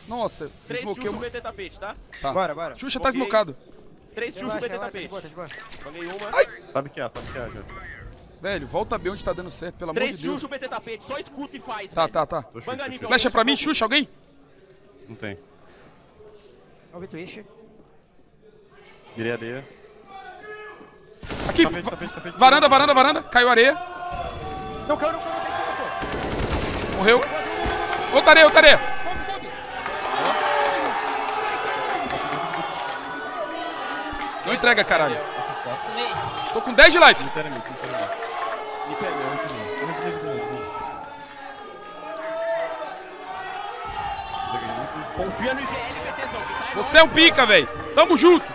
Nossa, 3 desmoquei Xuxa, uma. BT tapete, tá? Tá. Bora. Xuxa tá desmocado. 3 Xuxa, BT Relaxa, tapete. tá de boa. Banguei uma. Sabe o que é, já. Velho, volta B onde tá dando certo, pelo amor 3 de Deus. Xuxa, BT tapete. Só escuta e faz, Tá. Tô Banga chute. nível. Flecha pra mim, Xuxa, alguém? Não tem. Vamos ver Twitch. Virei areia. Aqui, Tapete. varanda, caiu areia. Não caiu, pô. Morreu. Outra areia. Não entrega, caralho. Tô com 10 de life. Inteiramente. Me pegou. Confia no IGL, BTzão. Que tá Você é um pica, velho. Tamo junto.